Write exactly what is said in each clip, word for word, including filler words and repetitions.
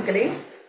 மக்களே.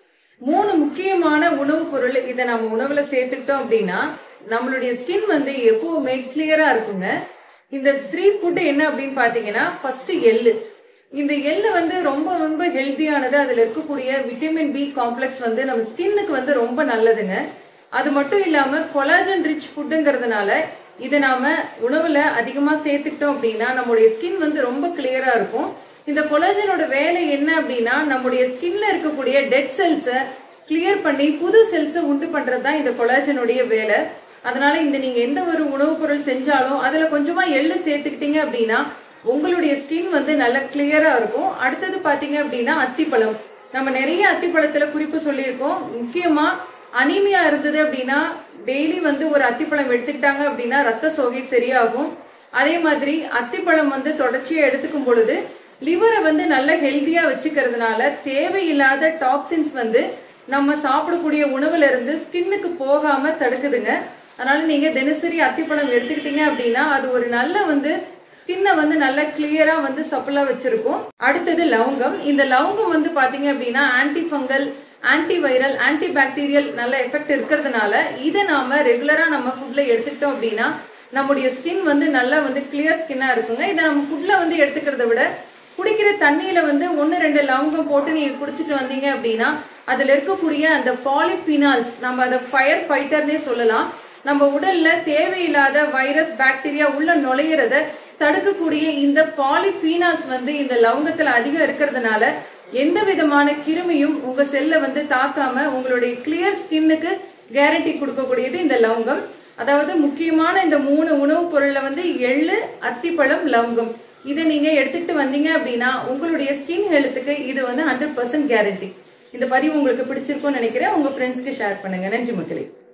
மூணு முக்கியமான உணவு பொருள் இதை நம்ம உணவுல சேர்த்துக்கிட்டோம் அப்படின்னா நம்மளுடைய ஸ்கின் வந்து எப்பவுமே கிளியரா இருக்குங்க. இந்த த்ரீ ஃபுட் என்ன அப்படின்னு பாத்தீங்கன்னா, ஃபர்ஸ்ட் எள்ளு. இந்த எள்ளு வந்து ரொம்ப ரொம்ப ஹெல்த்தியானது. அதுல இருக்கக்கூடிய விட்டமின் பி காம்ப்ளெக்ஸ் வந்து நம்ம ஸ்கின்னுக்கு வந்து ரொம்ப நல்லதுங்க. அது மட்டும் இல்லாம கொலாஜன் ரிச் ஃபுட்டுங்கிறதுனால இதை நாம உணவுல அதிகமா சேர்த்துக்கிட்டோம் அப்படின்னா நம்மளுடைய ஸ்கின் வந்து ரொம்ப கிளியரா இருக்கும். இந்த கொலாஜனோட வேலை என்ன அப்படின்னா நம்முடைய ஸ்கின்ல இருக்கக்கூடிய டெட் செல்ஸ கிளியர் பண்ணி புது செல்ஸ உண்டு பண்றதுதான் இந்த கொலாஜனுடைய வேலை. அதனால இந்த நீங்க எந்த ஒரு உணவுப் பொருள் செஞ்சாலும் அதுல கொஞ்சமா எள்ளு சேர்த்துக்கிட்டீங்க அப்படின்னா உங்களுடைய ஸ்கின் வந்து நல்ல கிளியரா இருக்கும். அடுத்தது பாத்தீங்க அப்படின்னா அத்திப்பழம். நம்ம நிறைய அத்திப்பழத்துல குறிப்பு சொல்லியிருக்கோம். முக்கியமா அனீமியா இருந்தது அப்படின்னா டெய்லி வந்து ஒரு அத்திப்பழம் எடுத்துக்கிட்டாங்க அப்படின்னா ரத்த சோகை சரியாகும். அதே மாதிரி அத்திப்பழம் வந்து தொடர்ச்சியா எடுத்துக்கும் பொழுது லிவரை வந்து நல்ல ஹெல்த்தியா வச்சுக்கிறதுனால தேவையில்லாத டாக்ஸின்ஸ் வந்து நம்ம சாப்பிடக்கூடிய உணவுல இருந்து ஸ்கின்னுக்கு போகாம தடுக்குதுங்க. அதனால நீங்க தினசரி அத்திப்பழம் எடுத்துக்கிட்டீங்க அப்படின்னா அது ஒரு நல்ல வந்து ஸ்கின்னை வந்து நல்ல கிளியரா வந்து சப்பலா வச்சிருக்கும். அடுத்தது லவங்கம். இந்த லவங்கம் வந்து பாத்தீங்க அப்படின்னா antifungal, antiviral, antibacterial நல்ல எஃபெக்ட் இருக்கிறதுனால இதை நாம ரெகுலரா நம்ம ஃபுட்ல எடுத்துக்கிட்டோம் அப்படின்னா நம்முடைய ஸ்கின் வந்து நல்லா வந்து கிளியர் ஸ்கின்னா இருக்குங்க. இதை நம்ம ஃபுட்ல வந்து எடுத்துக்கிறத விட குடிக்கிற தண்ணியில வந்து ஒன்னு ரெண்டு லவங்கம் போட்டு நீங்க குடிச்சிட்டு வந்தீங்க அப்படின்னா அதுல இருக்கக்கூடிய அந்த பாலிபினால்ஸ், நம்ம அதை ஃபயர் ஃபைட்டர்னே சொல்லலாம், நம்ம உடல்ல தேவையில்லாத வைரஸ் பாக்டீரியா உள்ள நுழையிறத தடுக்கக்கூடிய இந்த பாலிபினால்ஸ் வந்து இந்த லவங்கத்துல அதிகம் இருக்கிறதுனால எந்த விதமான கிருமியும் உங்க செல்ல வந்து தாக்காம உங்களுடைய கிளியர் ஸ்கின்னுக்கு கேரண்டி கொடுக்கக்கூடியது இந்த லவங்கம். அதாவது முக்கியமான இந்த மூணு உணவுப் பொருள்ல வந்து எள்ளு, அத்திப்பழம், லவங்கம் இதை நீங்க எடுத்துக்கிட்டு வந்தீங்க அப்படின்னா உங்களுடைய ஸ்கின் ஹெல்த்துக்கு இது வந்து ஹண்ட்ரட் பர்சன்ட் கேரண்டி. இந்த பதிவு உங்களுக்கு பிடிச்சிருக்கும்னு நினைக்கிறேன். உங்க ஃப்ரெண்ட்ஸ்க்கு ஷேர் பண்ணுங்க. நன்றி மக்களே.